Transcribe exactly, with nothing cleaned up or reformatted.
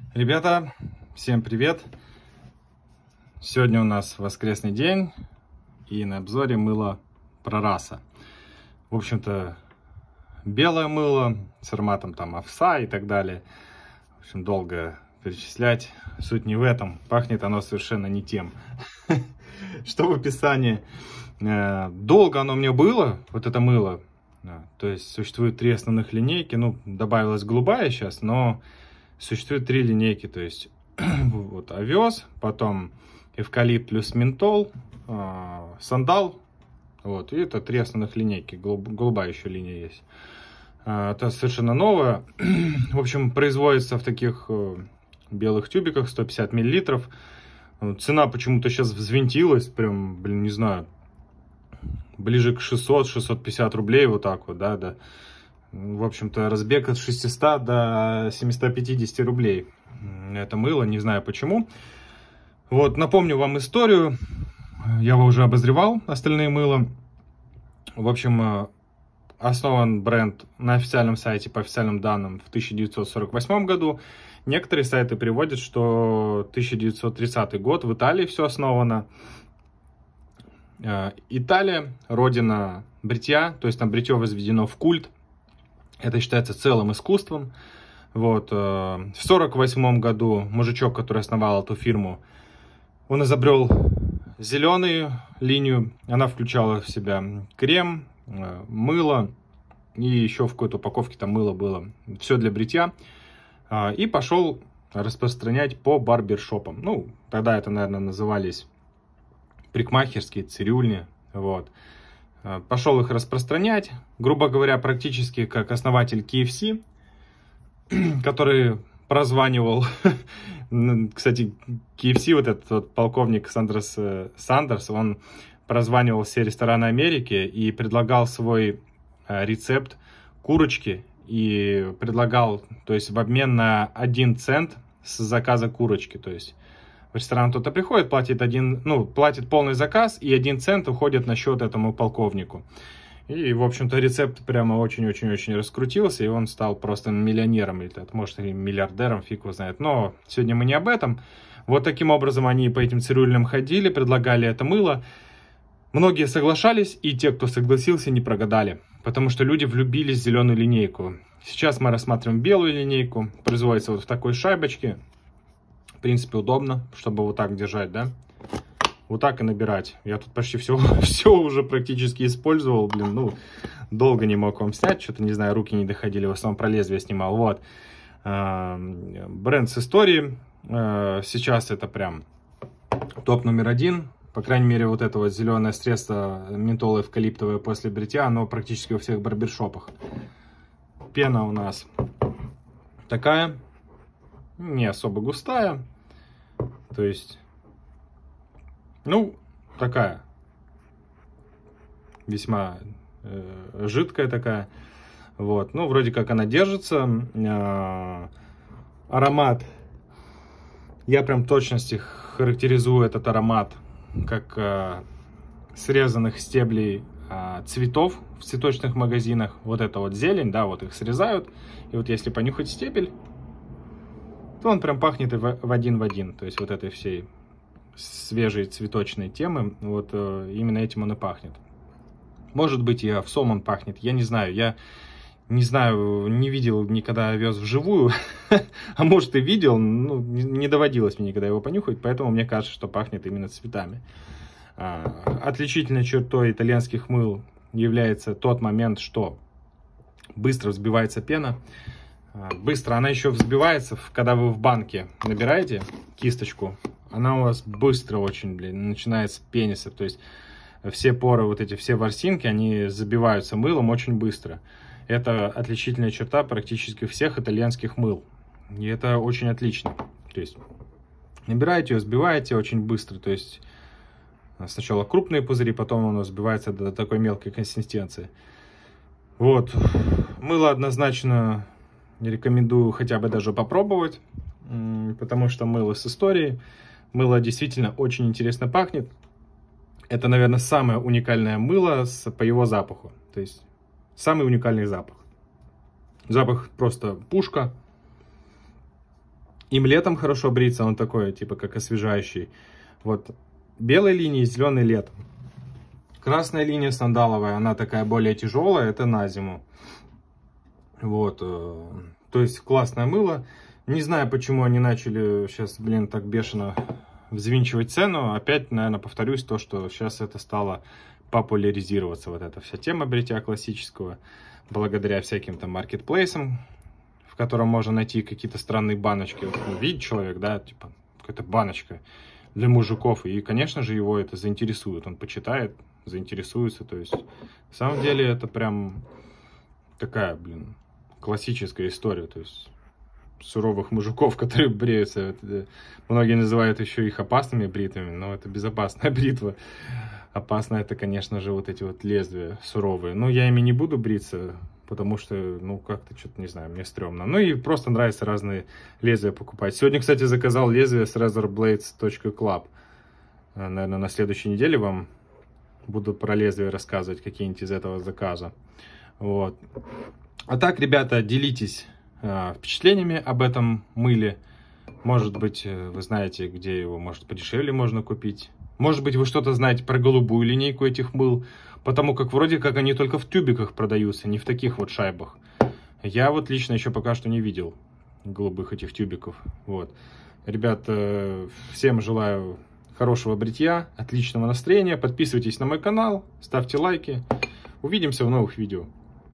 Ребята, всем привет! Сегодня у нас воскресный день, и на обзоре мыло Прораса. В общем-то, белое мыло с ароматом там овса и так далее. В общем, долго перечислять. Суть не в этом. Пахнет оно совершенно не тем. Что в описании? Долго оно мне было, вот это мыло. То есть существует три основных линейки. Ну, добавилась голубая сейчас, но существует три линейки. То есть вот овес, потом эвкалипт плюс ментол, сандал. Вот, и это три основных линейки. Голубая еще линия есть. Это совершенно новое. В общем, производится в таких белых тюбиках, сто пятьдесят миллилитров. Цена почему-то сейчас взвинтилась, прям, блин, не знаю, ближе к шестьсот — шестьсот пятьдесят рублей, вот так вот, да, да. В общем-то, разбег от шестисот до семисот пятидесяти рублей. Это мыло, не знаю почему. Вот, напомню вам историю. Я его уже обозревал, остальные мыла. В общем, основан бренд на официальном сайте, по официальным данным, в тысяча девятьсот сорок восьмом году. Некоторые сайты приводят, что тысяча девятьсот тридцатый год, в Италии все основано. Италия, родина бритья, то есть там бритье возведено в культ. Это считается целым искусством. Вот. В сорок восьмом году мужичок, который основал эту фирму, он изобрел зеленую линию. Она включала в себя крем, мыло, и еще в какой-то упаковке там мыло было. Все для бритья. И пошел распространять по барбершопам. Ну, тогда это, наверное, назывались парикмахерские, цирюльни. Вот. Пошел их распространять, грубо говоря, практически как основатель кей эф си, который прозванивал, кстати, кей эф си, вот этот вот полковник Сандерс, Сандерс, он прозванивал все рестораны Америки и предлагал свой рецепт курочки, и предлагал, то есть в обмен на один цент с заказа курочки, то есть в ресторан кто-то приходит, платит один, ну, платит полный заказ, и один цент уходит на счет этому полковнику. И, в общем-то, рецепт прямо очень-очень-очень раскрутился, и он стал просто миллионером, или, может, и миллиардером, фиг его знает. Но сегодня мы не об этом. Вот таким образом они по этим цирюльням ходили, предлагали это мыло. Многие соглашались, и те, кто согласился, не прогадали, потому что люди влюбились в зеленую линейку. Сейчас мы рассматриваем белую линейку, производится вот в такой шайбочке. В принципе, удобно, чтобы вот так держать, да? Вот так и набирать. Я тут почти все, все уже практически использовал, блин, ну, долго не мог вам снять, что-то, не знаю, руки не доходили, в основном про лезвие снимал, вот. Бренд с историей, сейчас это прям топ номер один, по крайней мере, вот это вот зеленое средство ментол-эвкалиптовое после бритья, оно практически во всех барбершопах. Пена у нас такая, не особо густая, то есть, ну, такая, весьма э, жидкая такая, вот, ну, вроде как она держится, э, аромат, я прям в точности характеризую этот аромат как э, срезанных стеблей э, цветов в цветочных магазинах, вот это вот зелень, да, вот их срезают, и вот если понюхать стебель, то он прям пахнет в один в один, то есть вот этой всей свежей цветочной темы, вот э, именно этим он и пахнет. Может быть, и овсом он пахнет, я не знаю, я не знаю, не видел никогда овес вживую, а может и видел, ну, не доводилось мне никогда его понюхать, поэтому мне кажется, что пахнет именно цветами. Отличительной чертой итальянских мыл является тот момент, что быстро взбивается пена. Быстро она еще взбивается, когда вы в банке набираете кисточку, она у вас быстро очень, блин, начинает пениться. То есть все поры, вот эти все ворсинки, они забиваются мылом очень быстро. Это отличительная черта практически всех итальянских мыл. И это очень отлично. То есть набираете ее, взбиваете очень быстро. То есть сначала крупные пузыри, потом оно взбивается до такой мелкой консистенции. Вот. Мыло однозначно рекомендую хотя бы даже попробовать, потому что мыло с историей. Мыло действительно очень интересно пахнет. Это, наверное, самое уникальное мыло с, по его запаху. То есть самый уникальный запах. Запах просто пушка. Им летом хорошо бриться, он такой, типа, как освежающий. Вот, белой линии, зеленый летом. Красная линия сандаловая, она такая более тяжелая, это на зиму. Вот, то есть классное мыло. Не знаю, почему они начали сейчас, блин, так бешено взвинчивать цену. Опять, наверное, повторюсь, то, что сейчас это стало популяризироваться, вот эта вся тема бритья классического, благодаря всяким там маркетплейсам, в котором можно найти какие-то странные баночки. Вот, ну, видит человек, да, типа, какая-то баночка для мужиков, и, конечно же, его это заинтересует. Он почитает, заинтересуется, то есть, на самом деле, это прям такая, блин, классическая история, то есть, суровых мужиков, которые бреются. Многие называют еще их опасными бритвами, но это безопасная бритва. Опасно это, конечно же, вот эти вот лезвия суровые. Но я ими не буду бриться, потому что, ну, как-то что-то, не знаю, мне стрёмно. Ну и просто нравится разные лезвия покупать. Сегодня, кстати, заказал лезвие с razor blades точка club. Наверное, на следующей неделе вам буду про лезвия рассказывать, какие-нибудь из этого заказа. Вот. А так, ребята, делитесь впечатлениями об этом мыле. Может быть, вы знаете, где его, может, подешевле можно купить. Может быть, вы что-то знаете про голубую линейку этих мыл, потому как вроде как они только в тюбиках продаются, не в таких вот шайбах. Я вот лично еще пока что не видел голубых этих тюбиков. Вот. Ребят, всем желаю хорошего бритья, отличного настроения. Подписывайтесь на мой канал, ставьте лайки. Увидимся в новых видео.